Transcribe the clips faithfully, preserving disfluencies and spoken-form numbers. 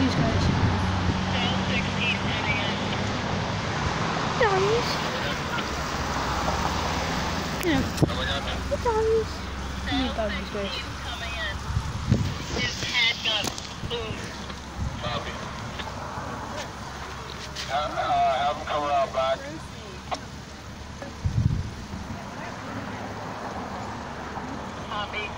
these guys. Doggies. Yeah. The doggies. I need doggies, guys. Copy. Have, uh, have them come around back. Copy.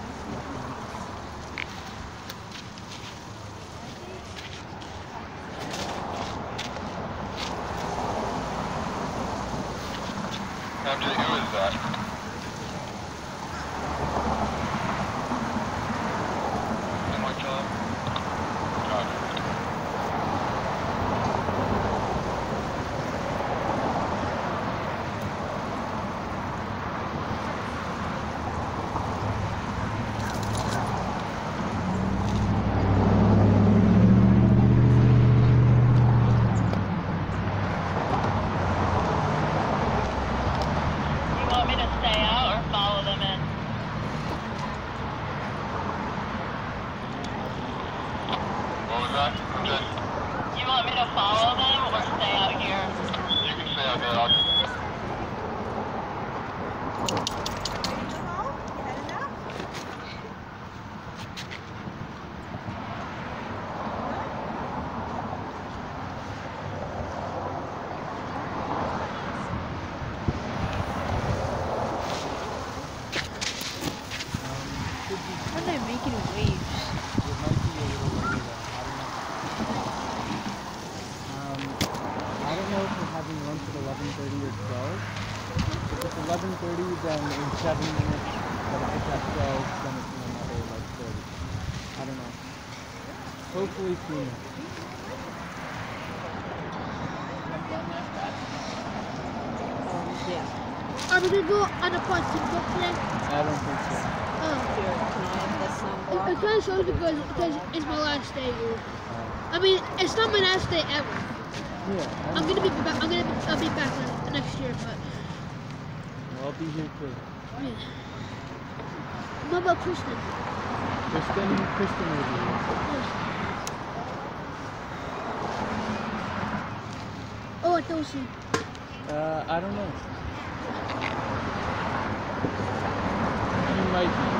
M J, who is that? You want me to follow them or stay out here? You can stay out there. I'll... How are they making waves? Having lunch at eleven thirty or twelve. If it's eleven thirty, then in seven minutes, but if it's at twelve, then it's in another like thirty. I don't know. Hopefully soon. Um, yeah. Are we gonna go on a part two book today? I don't think so. Oh. It, it kind of shows because, because it's my last day here. Uh, I mean, it's not my last day ever. Yeah, I'm gonna be back. I'm gonna be, I'll be back uh, next year, but well, I'll be here too. Yeah. What about Kristen? Kristen, Kristen will be here. Yeah. Oh, what does she? Uh, I don't know. She might be.